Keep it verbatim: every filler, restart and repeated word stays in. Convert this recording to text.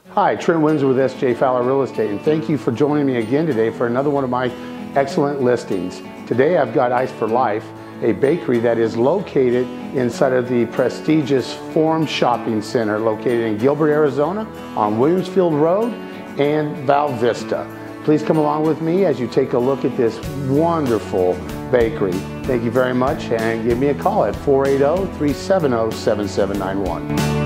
Hi, Trent Windsor with S J Fowler Real Estate, and thank you for joining me again today for another one of my excellent listings. Today I've got Ice for Life, a bakery that is located inside of the prestigious Forum Shopping Center located in Gilbert, Arizona on Williamsfield Road and Val Vista. Please come along with me as you take a look at this wonderful bakery. Thank you very much, and give me a call at four eight zero, three seven zero, seven seven nine one.